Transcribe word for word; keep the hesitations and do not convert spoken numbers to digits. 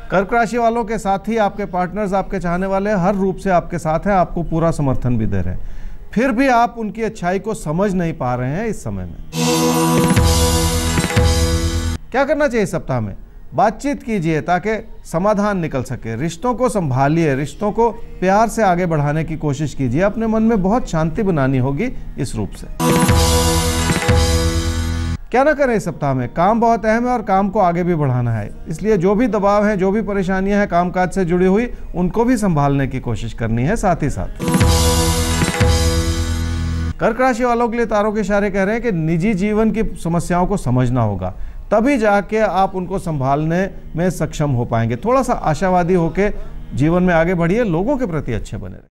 कर्क राशि वालों के साथ ही आपके पार्टनर्स, आपके चाहने वाले हर रूप से आपके साथ हैं, आपको पूरा समर्थन भी दे रहे हैं, फिर भी आप उनकी अच्छाई को समझ नहीं पा रहे हैं। इस समय में क्या करना चाहिए? सप्ताह में बातचीत कीजिए ताकि समाधान निकल सके। रिश्तों को संभालिए, रिश्तों को प्यार से आगे बढ़ाने की कोशिश कीजिए। अपने मन में बहुत शांति बनानी होगी इस रूप से। क्या ना करें इस सप्ताह में? काम बहुत अहम है और काम को आगे भी बढ़ाना है, इसलिए जो भी दबाव है, जो भी परेशानियां हैं कामकाज से जुड़ी हुई, उनको भी संभालने की कोशिश करनी है। साथ ही साथ कर्क राशि वालों के लिए तारों के इशारे कह रहे हैं कि निजी जीवन की समस्याओं को समझना होगा, तभी जाके आप उनको संभालने में सक्षम हो पाएंगे। थोड़ा सा आशावादी होकर जीवन में आगे बढ़िए, लोगों के प्रति अच्छे बने रहिए।